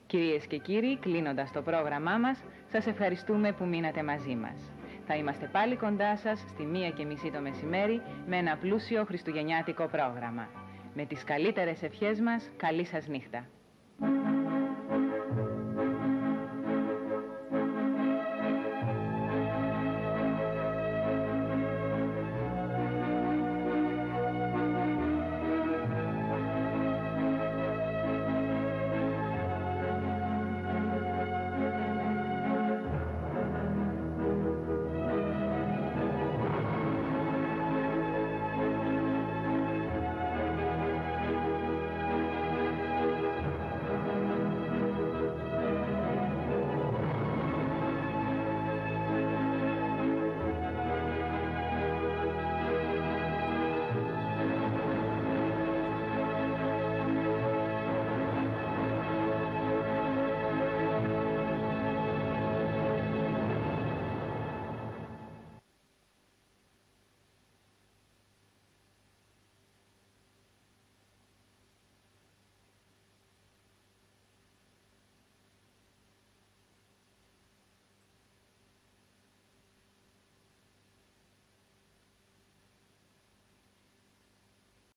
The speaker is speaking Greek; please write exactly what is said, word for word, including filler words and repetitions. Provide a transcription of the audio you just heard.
Κυρίες και κύριοι, κλείνοντας το πρόγραμμά μας, σας ευχαριστούμε που μείνατε μαζί μας. Θα είμαστε πάλι κοντά σας στη μία και μισή το μεσημέρι με ένα πλούσιο χριστουγεννιάτικο πρόγραμμα. Με τις καλύτερες ευχές μας, καλή σας νύχτα.